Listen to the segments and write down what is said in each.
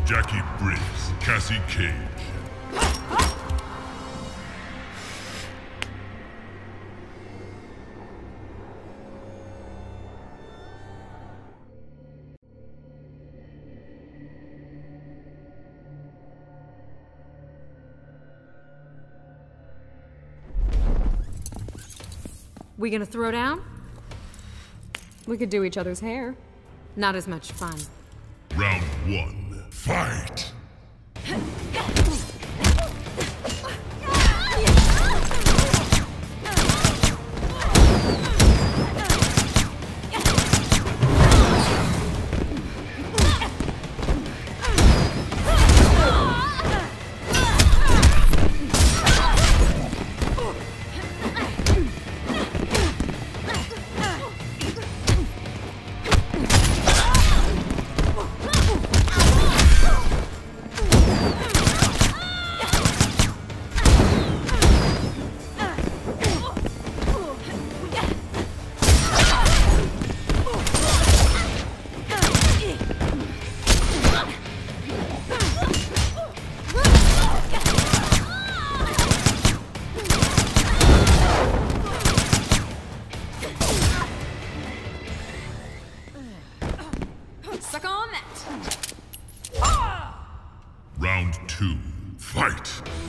Jacqui Briggs, Cassie Cage. We gonna throw down? We could do each other's hair. Not as much fun. Round 1, fight! Suck on that! Round 2, fight!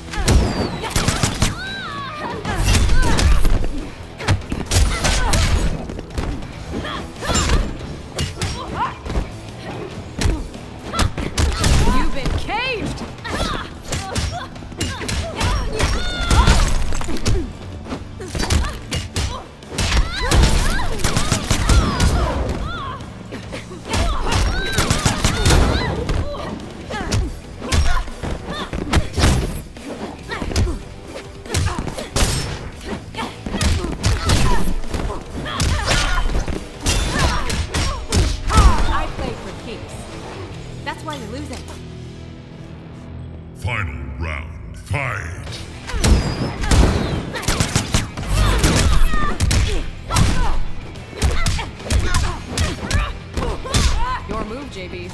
You've been caged! That's why you're losing. Final round, fight! Your move, JB.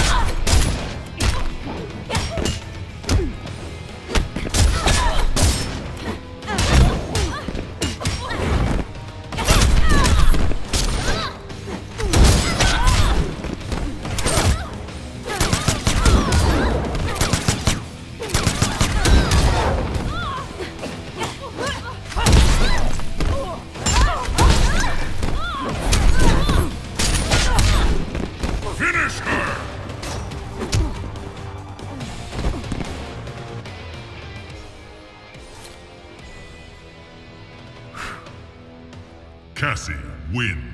Finish her! Cassie wins.